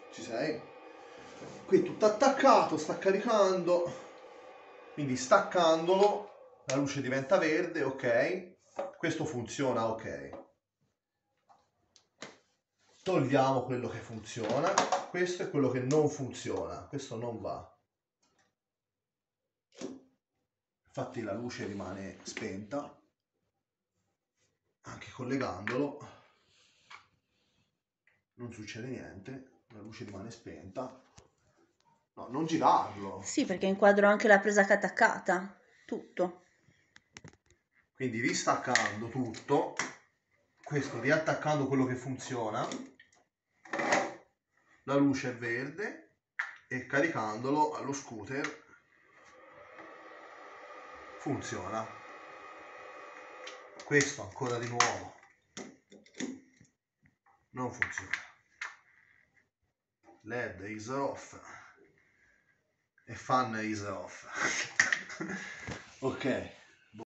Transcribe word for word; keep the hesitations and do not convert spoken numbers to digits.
Ci sei? Qui è tutto attaccato, sta caricando. Quindi staccandolo la luce diventa verde, ok. Questo funziona, ok. Togliamo quello che funziona. Questo è quello che non funziona. Questo non va. Infatti la luce rimane spenta. Anche collegandolo non succede niente. La luce rimane spenta. No, non girarlo. Sì, perché inquadro anche la presa che è attaccata. Tutto. Quindi ristaccando tutto, questo riattaccando quello che funziona, la luce è verde e caricandolo allo scooter funziona. Questo ancora di nuovo non funziona. L E D is off e fan is off. Ok.